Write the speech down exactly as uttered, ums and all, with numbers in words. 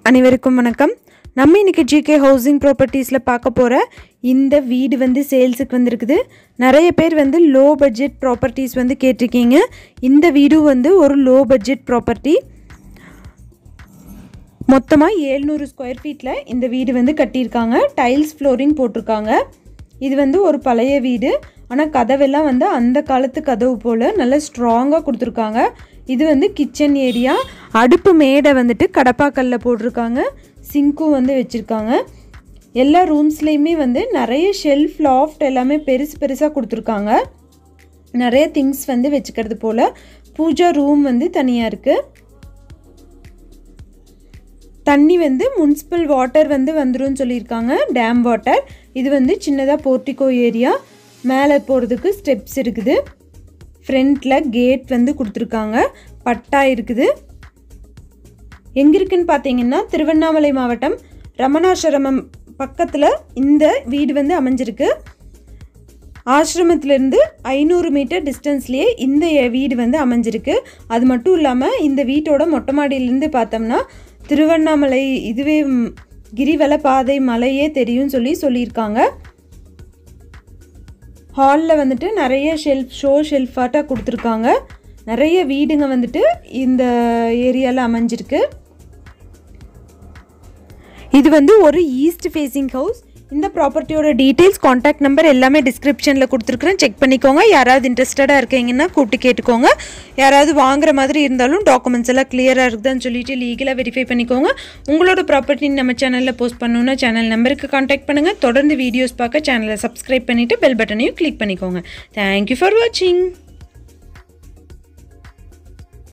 அனைவருக்கும் வணக்கம். நம்ம இன்னைக்கு ஜிகே ஹவுசிங் ப்ராப்பர்ட்டிஸ்ல பார்க்க போற இந்த வீடு வந்து சேல்ஸுக்கு வந்திருக்குது. நிறைய பேர் வந்து லோ பட்ஜெட் ப்ராப்பர்ட்டிஸ் வந்து கேட்டிருக்கீங்க. இந்த வீடு வந்து ஒரு லோ பட்ஜெட் ப்ராப்பர்ட்டி. மொத்தமாக ஏழ்நூறு ஸ்கொயர் ஃபீட்டில் இந்த வீடு வந்து கட்டியிருக்காங்க. டைல்ஸ் ஃப்ளோரிங் போட்டிருக்காங்க. இது வந்து ஒரு பழைய வீடு, ஆனால் கதவெல்லாம் வந்து அந்த காலத்து கதவு போல் நல்லா ஸ்ட்ராங்காக கொடுத்துருக்காங்க. இது வந்து கிச்சன் ஏரியா. அடுப்பு மேடை வந்துட்டு கடப்பாக்கல்ல போட்டிருக்காங்க. சிங்க்கும் வந்து வச்சுருக்காங்க. எல்லா ரூம்ஸ்லேயுமே வந்து நிறைய ஷெல்ஃப் லாஃப்ட் எல்லாமே பெருசு பெருசாக கொடுத்துருக்காங்க. நிறைய திங்ஸ் வந்து வச்சுக்கிறது போல். பூஜா ரூம் வந்து தனியாக இருக்குது. தண்ணி வந்து முனிசிபல் வாட்டர் வந்து வந்துடும் சொல்லியிருக்காங்க, டேம் வாட்டர். இது வந்து சின்னதாக போர்ட்டிகோ ஏரியா. மேலே போகிறதுக்கு ஸ்டெப்ஸ் இருக்குது. ஃப்ரண்ட்டில் கேட் வந்து கொடுத்துருக்காங்க. பட்டா இருக்குது. எங்கே இருக்குன்னு பார்த்தீங்கன்னா திருவண்ணாமலை மாவட்டம் ரமணாசிரமம் பக்கத்தில் இந்த வீடு வந்து அமைஞ்சிருக்கு. ஆசிரமத்திலேருந்து ஐநூறு மீட்டர் டிஸ்டன்ஸ்லேயே இந்த வீடு வந்து அமைஞ்சிருக்கு. அது மட்டும் இல்லாமல் இந்த வீட்டோட மொட்டை மாடியிலேருந்து பார்த்தோம்னா திருவண்ணாமலை இதுவே கிரிவல பாதை மலையே தெரியும் சொல்லி சொல்லியிருக்காங்க. ஹாலில் வந்துட்டு நிறைய ஷெல்ஃப் ஷோ ஷெல்ஃபாட்டாக கொடுத்துருக்காங்க. நிறைய வீடுங்க வந்துட்டு இந்த ஏரியாவில் அமைஞ்சிருக்கு. இது வந்து ஒரு ஈஸ்ட் ஃபேஸிங் ஹவுஸ். இந்த ப்ராப்பர்ட்டியோட டீட்டெயில்ஸ், காண்டாக்ட் நம்பர் எல்லாமே டிஸ்கிரிப்ஷனில் கொடுத்துருக்குறேன். செக் பண்ணிக்கோங்க. யாராவது இன்ட்ரெஸ்டடாக இருக்கீங்கன்னா கூப்பிட்டு கேட்டுக்கோங்க. யாராவது வாங்குற மாதிரி இருந்தாலும் டாக்குமெண்ட்ஸ் எல்லாம் கிளியராக இருக்குதான்னு சொல்லிட்டு லீகலாக வெரிஃபை பண்ணிக்கோங்க. உங்களோட ப்ராப்பர்ட்டி நம்ம சேனலில் போஸ்ட் பண்ணணுன்னா சேனல் நம்பருக்கு காண்டாக்ட் பண்ணுங்கள். தொடர்ந்து வீடியோஸ் பார்க்க சேனலை சப்ஸ்கிரைப் பண்ணிவிட்டு பெல் பட்டனையும் கிளிக் பண்ணிக்கோங்க. தேங்க்யூ ஃபார் வாட்சிங்.